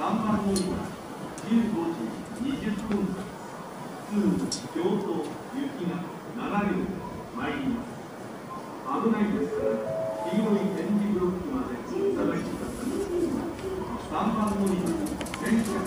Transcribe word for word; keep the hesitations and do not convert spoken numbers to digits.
さんばん乗りはじゅうごじにじゅっぷんかん、普通京都雪がなな両参ります。危ないですから黄色い点字ブロックまでお探しください。さんばん乗りは電車